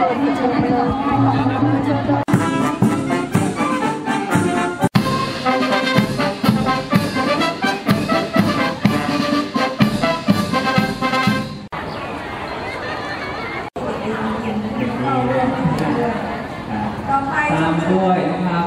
ตามด้วยนะครับ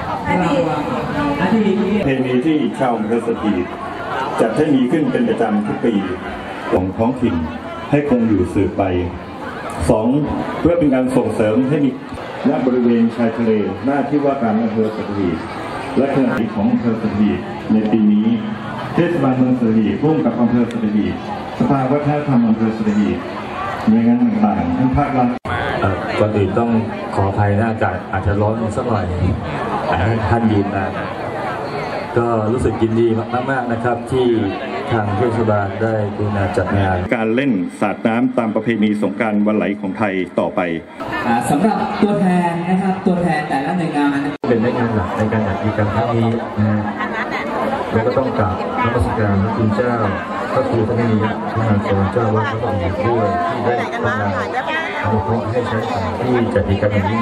เพลงนี้ที่ชาวอำเภอสถีจัดให้มีขึ้นเป็นประจำทุกปีของท้องถิ่นให้คงอยู่สืบไป 2. เพื่อเป็นการส่งเสริมให้มีณบริเวณชายทะเลหน้าที่ว่าการอำเภอสถีและขณะของอำเภอสถีในปีนี้เทศบาลเมืองสถีร่วมกับอำเภอสถีสภาวัฒนธรรมอำเภอสถีหน่วยงานต่างๆทั้งภาครัฐก่อนอื่นต้องขออภัยนะอากาศอาจจะร้อนสักหน่อยท่านยืนนานก็รู้สึกยินดีมากๆนะครับที่ทางเทศบาลได้กรุณาจัดงานการเล่นสาดน้ำตามประเพณีสงกรานต์วันไหลของไทยต่อไปสำหรับตัวแทนนะครับตัวแทนแต่ละหน่วยงานเป็นได้งานหลักในการจัดกิจกรรมครั้งนี้นะแล้วก็ต้องกราบพระราชการพระคุณเจ้าพระครูท่านนี้พระนางโกนเจ้าวัดพระองค์ด้วยที่ได้กรุณาอนุเคราะห์ให้ใช้สถานที่จัดกิจกรรมนี้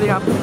วัสดีครับ